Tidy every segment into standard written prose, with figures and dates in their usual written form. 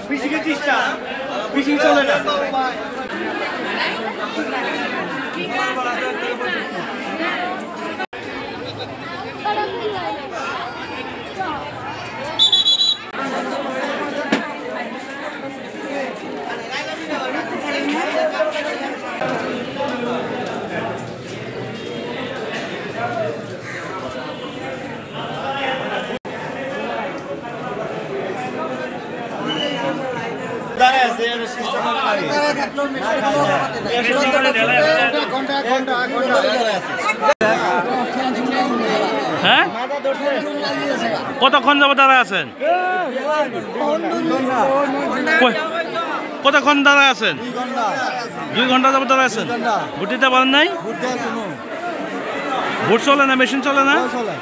ফিশিংয়ের চেষ্টা ফিশিং চলে না হ্যাঁ কতক্ষণ যাবো দাঁড়ায় আছেন কতক্ষণ দাঁড়ায় আছেন 2 ঘন্টা যাবো দাঁড়ায় আছেন ভোট দিতে পারেন নাই ভোট চলে না মেশিন চলে না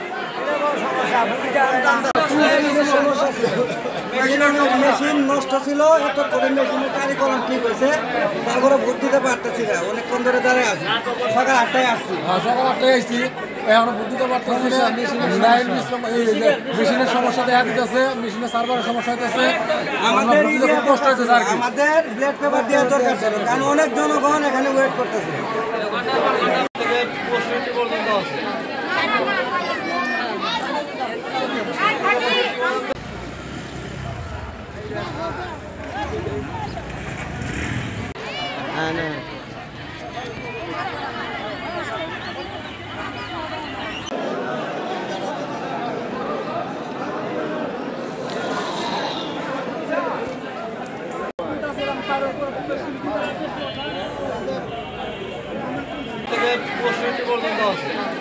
মেশিন নষ্ট ছিল এত করে মেশিনের কারিকরম ঠিক হয়েছে তারপরে ভোট দিতে পারতেছি না অনেকক্ষণ ধরে দাঁড়িয়ে আছি সকাল 8টায় আসছি সকাল 8টায় আসছি এখন ভোট দিতে পারতেছি না মেশিনের সমস্যা দেখা দিতেছে মেশিনের সার্ভারের সমস্যা হইতেছে আমাদের কষ্ট হয়েছে আমাদের ব্লেড পেপার দেওয়ার দরকার ছিল কারণ অনেক জনগণ এখানে ওয়েট করতেছে থেকে 65 পর্যন্ত আছে